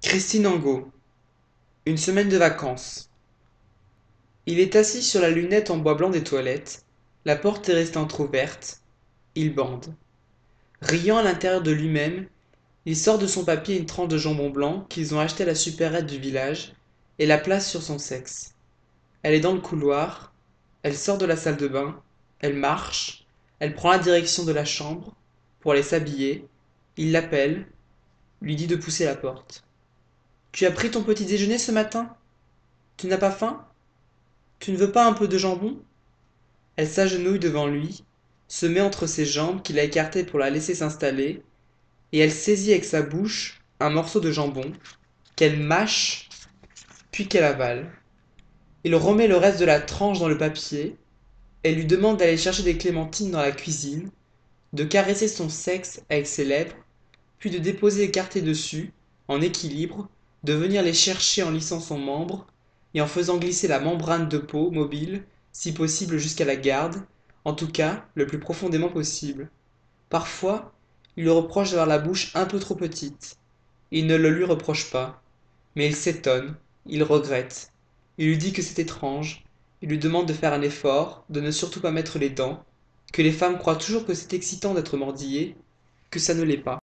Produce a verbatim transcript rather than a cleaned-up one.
Christine Angot. Une semaine de vacances. Il est assis sur la lunette en bois blanc des toilettes. La porte est restée entr'ouverte. Il bande. Riant à l'intérieur de lui-même, il sort de son papier une tranche de jambon blanc qu'ils ont acheté à la supérette du village et la place sur son sexe. Elle est dans le couloir. Elle sort de la salle de bain. Elle marche. Elle prend la direction de la chambre pour aller s'habiller. Il l'appelle, lui dit de pousser la porte. Tu as pris ton petit déjeuner ce matin? Tu n'as pas faim? Tu ne veux pas un peu de jambon? Elle s'agenouille devant lui, se met entre ses jambes qu'il a écartées pour la laisser s'installer, et elle saisit avec sa bouche un morceau de jambon, qu'elle mâche, puis qu'elle avale. Il remet le reste de la tranche dans le papier, et lui demande d'aller chercher des clémentines dans la cuisine, de caresser son sexe avec ses lèvres, puis de déposer écarté dessus, en équilibre, de venir les chercher en lissant son membre, et en faisant glisser la membrane de peau mobile, si possible jusqu'à la garde, en tout cas le plus profondément possible. Parfois, il lui reproche d'avoir la bouche un peu trop petite. Il ne le lui reproche pas, mais il s'étonne, il regrette. Il lui dit que c'est étrange, il lui demande de faire un effort, de ne surtout pas mettre les dents, que les femmes croient toujours que c'est excitant d'être mordillées, que ça ne l'est pas.